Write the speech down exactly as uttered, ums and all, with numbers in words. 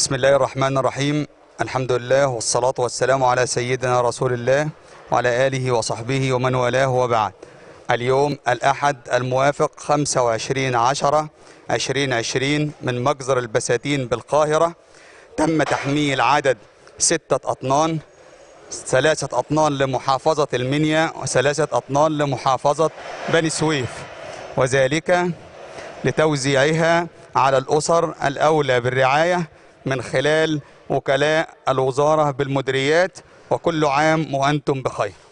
بسم الله الرحمن الرحيم. الحمد لله والصلاة والسلام على سيدنا رسول الله وعلى آله وصحبه ومن والاه وبعد. اليوم الأحد الموافق خمسة وعشرين عشرة ألفين وعشرين من مجزر البساتين بالقاهرة تم تحميل عدد ستة أطنان، ثلاثة أطنان لمحافظة المنيا وثلاثة أطنان لمحافظة بني سويف، وذلك لتوزيعها على الأسر الأولى بالرعاية من خلال وكلاء الوزارة بالمديريات. وكل عام وأنتم بخير.